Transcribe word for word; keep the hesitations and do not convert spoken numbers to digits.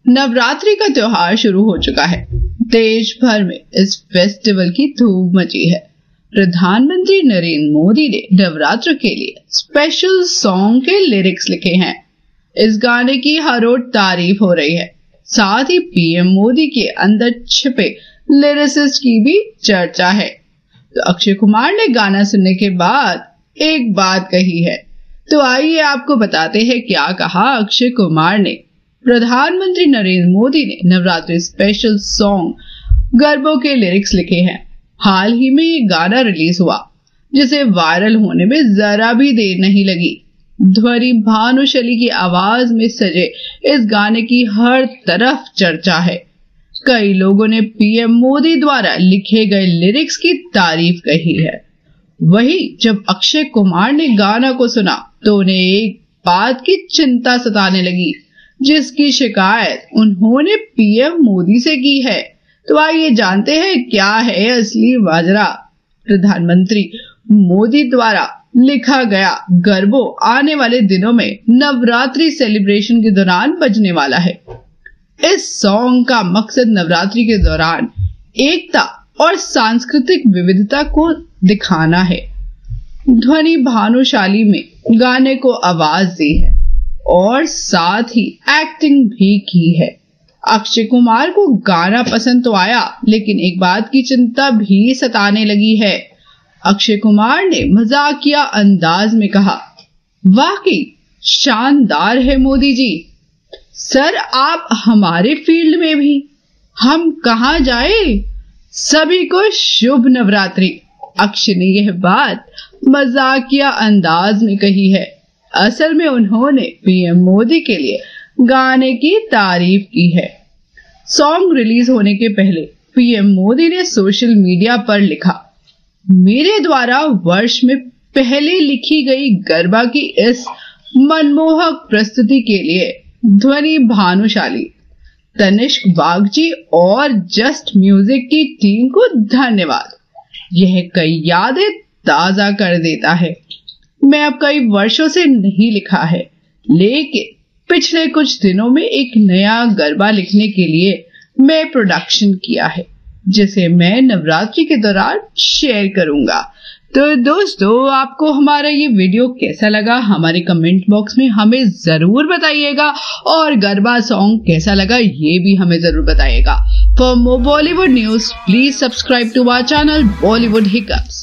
नवरात्रि का त्योहार शुरू हो चुका है। देश भर में इस फेस्टिवल की धूम मची है। प्रधानमंत्री नरेंद्र मोदी ने नवरात्र के लिए स्पेशल सॉन्ग के लिरिक्स लिखे हैं। इस गाने की हर ओर तारीफ हो रही है। साथ ही पीएम मोदी के अंदर छिपे लिरिसिस्ट की भी चर्चा है। तो अक्षय कुमार ने गाना सुनने के बाद एक बात कही है, तो आइए आपको बताते हैं क्या कहा अक्षय कुमार ने। प्रधानमंत्री नरेंद्र मोदी ने नवरात्रि स्पेशल सॉन्ग गरबों के लिरिक्स लिखे हैं। हाल ही में ये गाना रिलीज हुआ, जिसे वायरल होने में जरा भी देर नहीं लगी। ध्वनि भानुशाली की आवाज में सजे इस गाने की हर तरफ चर्चा है। कई लोगों ने पीएम मोदी द्वारा लिखे गए लिरिक्स की तारीफ कही है। वहीं जब अक्षय कुमार ने गाना को सुना तो उन्हें एक बात की चिंता सताने लगी, जिसकी शिकायत उन्होंने पीएम मोदी से की है। तो आइए जानते हैं क्या है असली माजरा। प्रधानमंत्री मोदी द्वारा लिखा गया गरबो आने वाले दिनों में नवरात्रि सेलिब्रेशन के दौरान बजने वाला है। इस सॉन्ग का मकसद नवरात्रि के दौरान एकता और सांस्कृतिक विविधता को दिखाना है। ध्वनि भानुशाली में गाने को आवाज दी है और साथ ही एक्टिंग भी की है। अक्षय कुमार को गाना पसंद तो आया, लेकिन एक बात की चिंता भी सताने लगी है। अक्षय कुमार ने मजाकिया अंदाज में कहा, वाकई शानदार है मोदी जी। सर आप हमारे फील्ड में भी, हम कहां जाए। सभी को शुभ नवरात्रि। अक्षय ने यह बात मजाकिया अंदाज में कही है। असल में उन्होंने पीएम मोदी के लिए गाने की तारीफ की है। सॉन्ग रिलीज होने के पहले पीएम मोदी ने सोशल मीडिया पर लिखा, मेरे द्वारा वर्ष में पहले लिखी गई गरबा की इस मनमोहक प्रस्तुति के लिए ध्वनि भानुशाली, तनिष्क बागची और जस्ट म्यूजिक की टीम को धन्यवाद। यह कई यादें ताजा कर देता है। मैं अब कई वर्षों से नहीं लिखा है, लेकिन पिछले कुछ दिनों में एक नया गरबा लिखने के लिए मैं प्रोडक्शन किया है, जिसे मैं नवरात्रि के दौरान शेयर करूंगा। तो दोस्तों, आपको हमारा ये वीडियो कैसा लगा हमारे कमेंट बॉक्स में हमें जरूर बताइएगा, और गरबा सॉन्ग कैसा लगा ये भी हमें जरूर बताइएगा। For more Bollywood news please subscribe to our channel Bollywood hiccups.